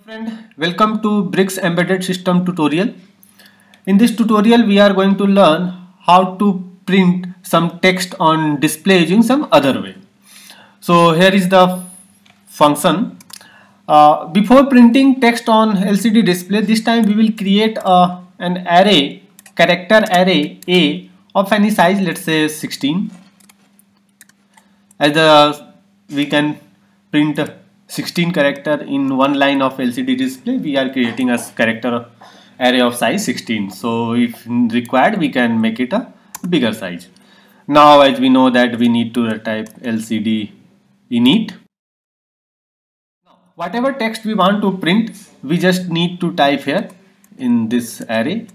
Friend, welcome to Bricks Embedded System tutorial. In this tutorial we are going to learn how to print some text on display using some other way. So here is the function. Before printing text on LCD display, this time we will create an array, character array A of any size, let's say 16. As we can print 16 character in one line of LCD display, we are creating a character array of size 16. So if required, we can make it a bigger size. Now as we know that we need to type LCD init. Whatever text we want to print, we just need to type here in this array.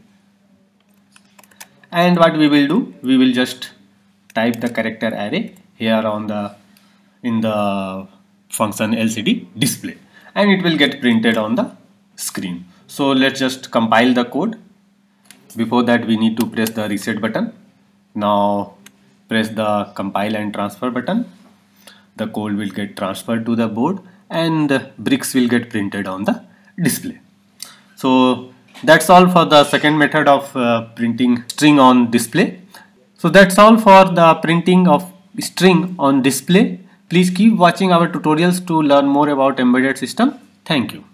And what we will do, we will just type the character array here on in the function LCD display, and it will get printed on the screen. So let's just compile the code. Before that we need to press the reset button. Now press the compile and transfer button. The code will get transferred to the board and bricks will get printed on the display. So that's all for the second method of printing string on display. So that's all for the printing of string on display. Please keep watching our tutorials to learn more about embedded system. Thank you.